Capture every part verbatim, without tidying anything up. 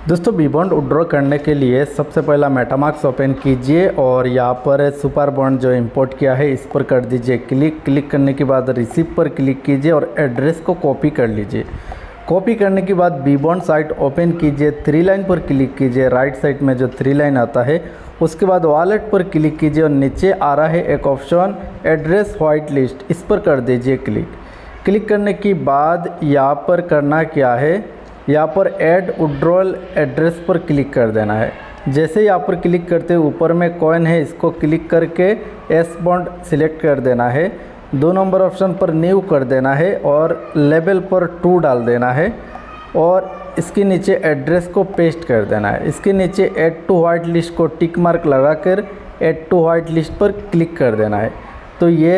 दोस्तों B bond withdraw करने के लिए सबसे पहला मेटामास्क ओपन कीजिए और यहाँ पर सुपर बॉन्ड जो इंपोर्ट किया है इस पर कर दीजिए क्लिक। क्लिक करने के बाद रिसीव पर क्लिक कीजिए और एड्रेस को कॉपी कर लीजिए। कॉपी करने के बाद बी बॉन्ड साइट ओपन कीजिए, थ्री लाइन पर क्लिक कीजिए, राइट साइड में जो थ्री लाइन आता है उसके बाद वॉलेट पर क्लिक कीजिए और नीचे आ रहा है एक ऑप्शन एड्रेस व्हाइट लिस्ट, इस पर कर दीजिए क्लिक। क्लिक करने के बाद यहाँ पर करना क्या है, यहाँ पर ऐड विड्रॉल एड्रेस पर क्लिक कर देना है। जैसे यहाँ पर क्लिक करते हैं ऊपर में कॉइन है, इसको क्लिक करके एस बॉन्ड सिलेक्ट कर देना है। दो नंबर ऑप्शन पर न्यू कर देना है और लेबल पर टू डाल देना है और इसके नीचे एड्रेस को पेस्ट कर देना है। इसके नीचे ऐड टू व्हाइट लिस्ट को टिक मार्क लगाकर ऐड टू व्हाइट लिस्ट पर क्लिक कर देना है। तो ये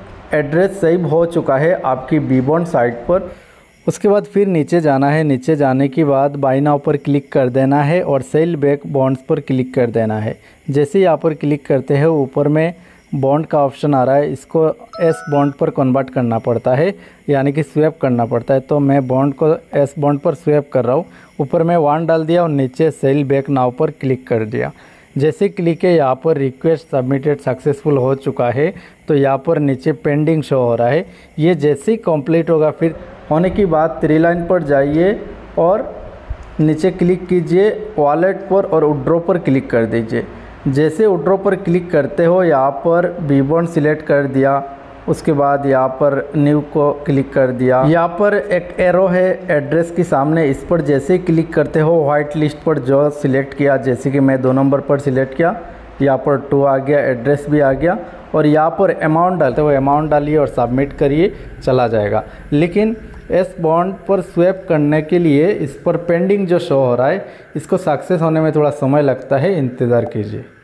एड्रेस सेव हो चुका है आपकी बी बॉन्ड साइट पर। उसके बाद फिर नीचे जाना है। नीचे जाने के बाद बाय नाउ पर क्लिक कर देना है और सेल बैक बॉन्ड्स पर क्लिक कर देना है। जैसे यहाँ पर क्लिक करते हैं ऊपर में बॉन्ड का ऑप्शन आ रहा है, इसको एस बॉन्ड पर कन्वर्ट करना पड़ता है, यानी कि स्वैप करना पड़ता है। तो मैं बॉन्ड को एस बॉन्ड पर स्वैप कर रहा हूँ। ऊपर में वन डाल दिया और नीचे सेल बैक नाउ पर क्लिक कर दिया। जैसे क्लिक है यहाँ पर रिक्वेस्ट सबमिटेड सक्सेसफुल हो चुका है, तो यहाँ पर नीचे पेंडिंग शो हो रहा है। ये जैसे ही कंप्लीट होगा फिर होने के बाद थ्री लाइन पर जाइए और नीचे क्लिक कीजिए वॉलेट पर और विड्रॉ पर क्लिक कर दीजिए। जैसे विड्रॉ पर क्लिक करते हो यहाँ पर बी बॉन्ड सिलेक्ट कर दिया, उसके बाद यहाँ पर न्यू को क्लिक कर दिया। यहाँ पर एक एरो है एड्रेस के सामने, इस पर जैसे ही क्लिक करते हो व्हाइट लिस्ट पर जो सिलेक्ट किया, जैसे कि मैं दो नंबर पर सिलेक्ट किया, यहाँ पर टू आ गया, एड्रेस भी आ गया और यहाँ पर अमाउंट डालते हो अमाउंट डालिए और सबमिट करिए, चला जाएगा। लेकिन एस बॉन्ड पर स्वैप करने के लिए इस पर पेंडिंग जो शो हो रहा है इसको सक्सेस होने में थोड़ा समय लगता है, इंतज़ार कीजिए।